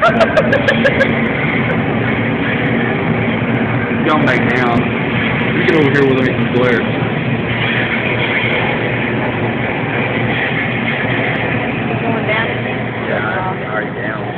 Y'all back down. You get over here with me some glare. Going down? Yeah, I'm already down.